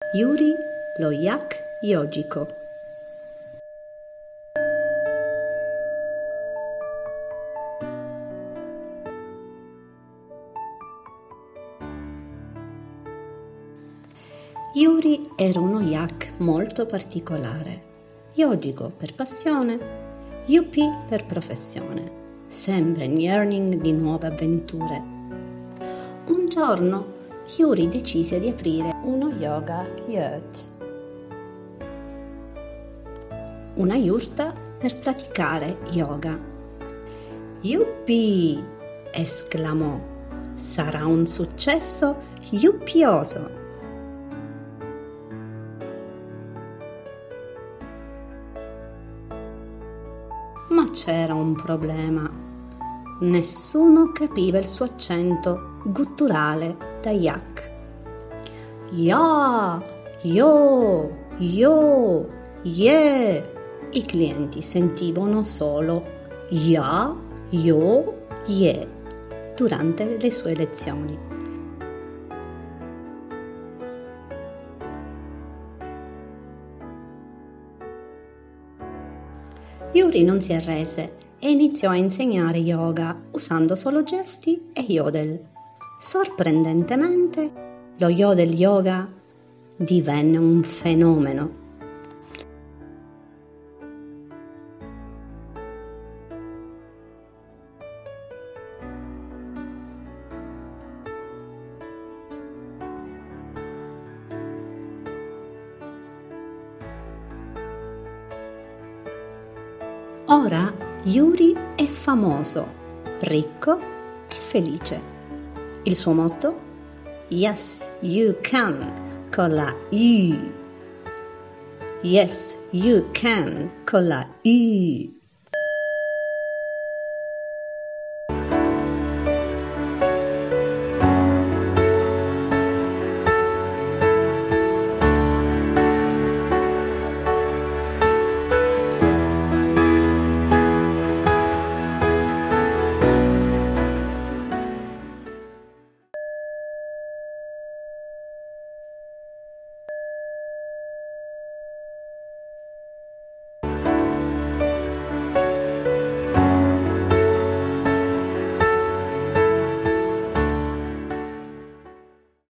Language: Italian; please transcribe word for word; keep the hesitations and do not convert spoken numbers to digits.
Yuri lo yak yogico. Yuri era uno yak molto particolare, yogico per passione, yuppie per professione, sempre in yearning di nuove avventure. Un giorno Yuri decise di aprire uno yoga yurt, una yurta per praticare yoga. Yuppie! Esclamò, sarà un successo yuppioso! Ma c'era un problema. Nessuno capiva il suo accento gutturale da yak. Ya, yo, yo, yeah. I clienti sentivano solo ya, yo, yeah durante le sue lezioni. Yuri non si arrese e iniziò a insegnare yoga usando solo gesti e yodel. Sorprendentemente, lo yodel yoga divenne un fenomeno. Ora Yuri è famoso, ricco e felice. Il suo motto? Yes, you can, con la I. Yes, you can, con la I.